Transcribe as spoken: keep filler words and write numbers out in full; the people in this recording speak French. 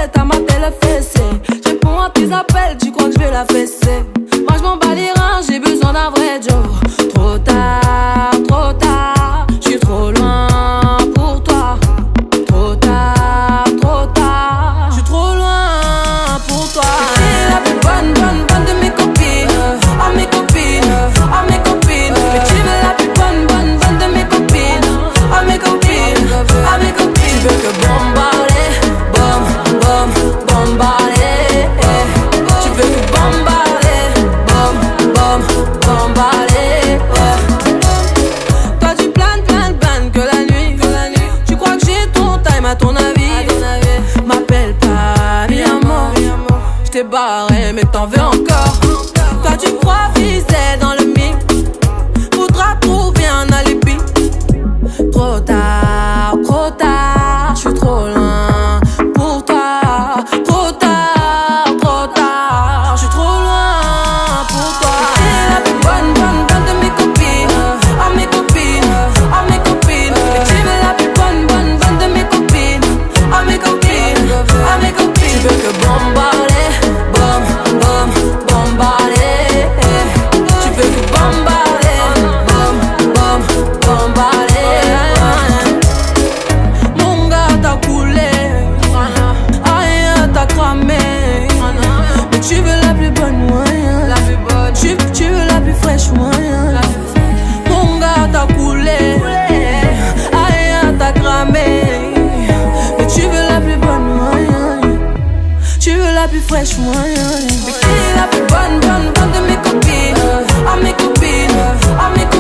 tête à mater le fessé. Je réponds à tes appels, tu crois que je vais la fesser. Moi je m'en bats les reins, j'ai besoin d'un vrai Joe. Trop tard, trop tard, je suis trop loin pour toi. Trop tard, trop tard, je suis trop loin pour toi. T'es la plus bonne, bonne, bonne de mes copines. Ah mes copines, ah mes copines. Mais tu veux la plus bonne, bonne, bonne de mes copines. Ah mes copines, ah mes copines. Tu veux que bombarder, bom, bom, bombarder. Tu veux que bombarder, bom, bom, bombarder. Toi tu planes, planes, planes que la nuit. Tu crois que j'ai ton time à ton avis. M'appelle pas mi amor. J't'ai barré mais t'en veux encore. Toi tu crois viser dans le mix. Faudra trouver un alibi. Trop tard, trop tard, je suis trop loin pour toi. Trop tard, trop tard, je suis trop loin pour toi. T'es la plus bonne, bonne, bonne de mes copines. Ah mes copines, ah mes copines. Et tu veux la plus bonne, bonne, bonne de mes copines. Ah mes copines, ah mes copines. Tu veux que bombarder, bom, bom, bombarder. Tu veux que bombarder, bom, bom, bombarder. Mon gars t'a coulé, aïe t'as cramé. Mais tu veux la plus bonne moyen. Tu, tu veux la plus fraîche moyen. Mon gars t'a coulé, aïe t'as cramé. Mais tu veux la plus bonne moyen. Tu veux la plus fraîche moyen. Mais qui est la plus bonne, bonne, bonne de mes copines. Ah mes copines, ah mes copines.